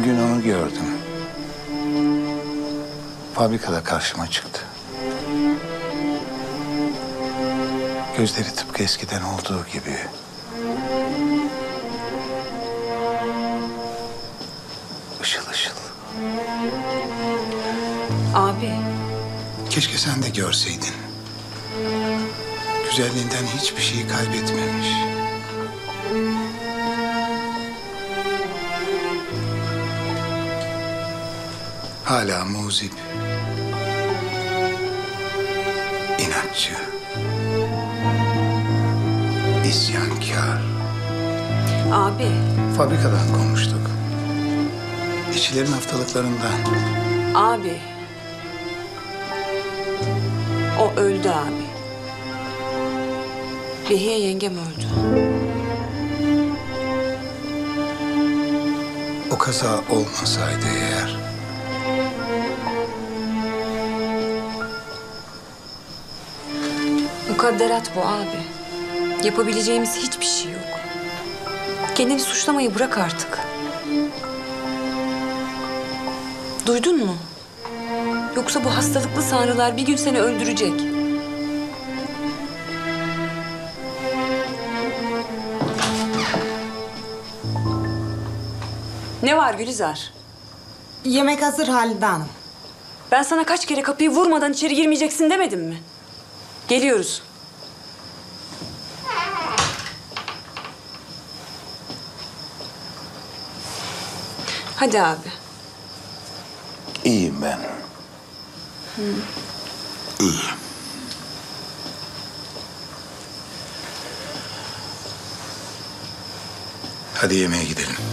Bugün onu gördüm. Fabrikada karşıma çıktı. Gözleri tıpkı eskiden olduğu gibi. Işıl ışıl. Abi. Keşke sen de görseydin. Güzelliğinden hiçbir şeyi kaybetmemiş. Hala muzip. İnatçı. İsyankar. Abi. Fabrikadan konuştuk. İşçilerin haftalıklarından. Abi. O öldü abi. Behiye yengem öldü. O kaza olmasaydı eğer... Mukadderat bu abi. Yapabileceğimiz hiçbir şey yok. Kendini suçlamayı bırak artık. Duydun mu? Yoksa bu hastalıklı sanrılar bir gün seni öldürecek. Ne var Gülizar? Yemek hazır Halide Hanım. Ben sana kaç kere kapıyı vurmadan içeri girmeyeceksin demedim mi? Geliyoruz. Hadi abi. İyiyim ben. İyiyim. Hadi yemeğe gidelim.